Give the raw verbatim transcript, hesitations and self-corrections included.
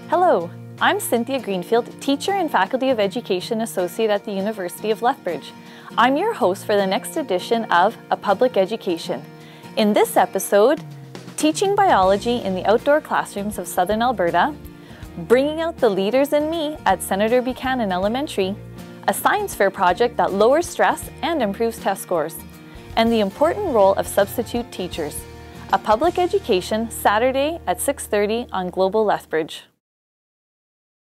Hello, I'm Cynthia Greenfield, Teacher and Faculty of Education Associate at the University of Lethbridge. I'm your host for the next edition of A Public Education. In this episode, teaching biology in the outdoor classrooms of Southern Alberta, bringing out the leaders in me at Senator Buchanan Elementary, a science fair project that lowers stress and improves test scores, and the important role of substitute teachers. A Public Education, Saturday at six thirty on Global Lethbridge.